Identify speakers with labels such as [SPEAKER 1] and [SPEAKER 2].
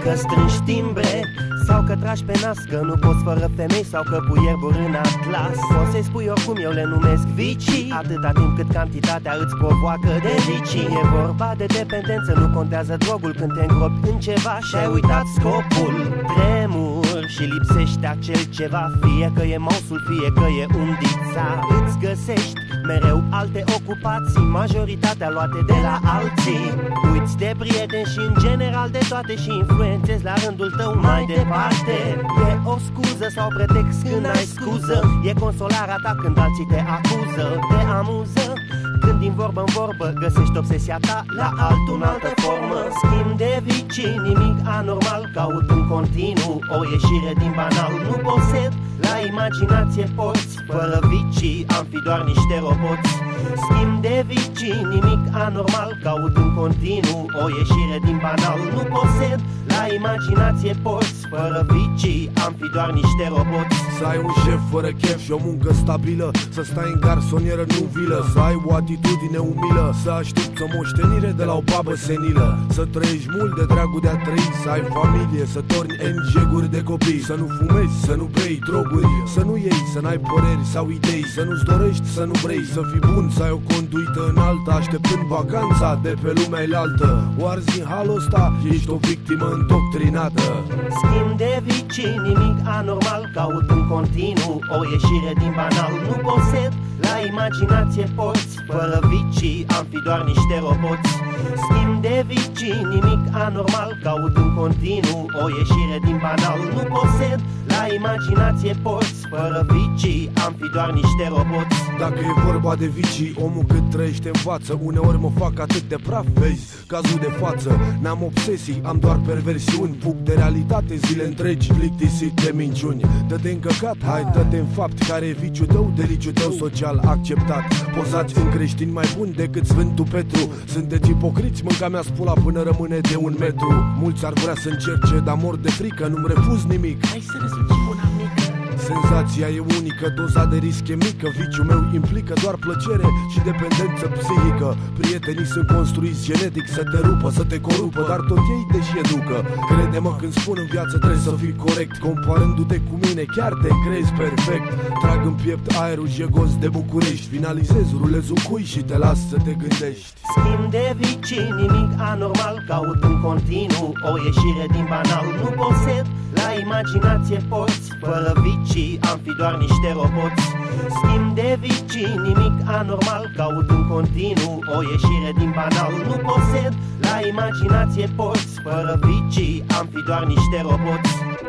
[SPEAKER 1] Că strângi timbre sau că tragi pe nas, că nu poți fără femei sau că pui ierburi în atlas. Poți să-i spui oricum, eu le numesc vicii, atâta timp cât cantitatea îți provoacă de vicii. E vorba de dependență, nu contează drogul când te îngropi în ceva și ai uitat scopul. Tremur și lipsește acel ceva, fie că e mouse-ul, fie că e undița. Îți găsești mereu alte ocupații, majoritatea luate de la alții. Uiți de prieteni și în general de toate și influențezi la rândul tău mai departe. E o scuză sau pretext când ai scuză, e consolarea ta când alții te acuză. Te amuză când din vorbă în vorbă găsești obsesia ta la altul în altă formă. Schimb de vicii, nimic anormal, caut în continuu o ieșire din banal. Nu posed, la imaginație porți, fără vicii am fi doar niște roboți. Schimb de vicii, nimic anormal, caut în continuu o ieșire din banal. Nu posed, la imaginație porți, fără vicii am fi doar niște roboți.
[SPEAKER 2] Să ai un șef fără chef și o muncă stabilă, să stai în garsonieră, nu vilă, să ai o atitudine umilă, să aștepți o moștenire de la o babă senilă, să trăiești mult de dragul de a trăi, să ai familie, să torni engeguri de copii, să nu fumezi, să nu bei droguri, să nu iei, să n-ai păreri sau idei, să nu-ți dorești, să nu vrei, să fii bun, să ai o conduită înaltă, așteptând vacanța de pe lumea elaltă. O arzi în halul ăsta, ești o victimă îndoctrinată.
[SPEAKER 1] Schimb de vicii, nimic anormal, caut în continuu o ieșire din banal. Nu posed, la imaginație porți, fără vicii am fi doar niște roboți. Schimb de vicii, nimic anormal, caut în continuu o ieșire din banal. Nu posed, la imaginație porți, fără vicii am fi doar niște roboți.
[SPEAKER 2] Dacă e vorba de vicii, omul cât trăiește învață. Uneori mă fac atât de praf, vezi, cazul de față. N-am obsesii, am doar perversiuni, fug de realitate zile întregi, plictisit de minciuni. Dă-te în căcat, hai, dă-te în fapt. Care e viciul tău, deliciul tău social acceptat. Pozați în creștini mai buni decât Sfântul Petru. Sunteți ipocriți, mânca mea spula până rămâne de 1 metru. Mulți ar vrea să încerce, dar mor de frică, nu-mi refuz nimic.
[SPEAKER 1] Hai să răsucim una mică.
[SPEAKER 2] Senzația e unică, doza de risc e mică. Viciul meu implică doar plăcere și dependență psihică. Prietenii sunt construiți genetic să te rupă, să te corupă, dar tot ei te-și educă. Crede-mă când spun în viață trebuie să fii corect. Comparându-te cu mine chiar te crezi perfect. Trag în piept aerul jegos de București. Finalizez, rulez un cui și te las să te gândești.
[SPEAKER 1] Schimb de vicii, nimic anormal, caut în continuu o ieșire din banal. Nu posed, la imaginație porți, fără vicii am fi doar niște roboți. Schimb de vicii, nimic anormal, caut în continuu o ieșire din banal. Nu posed, la imaginație porți, fără vicii am fi doar niște roboți.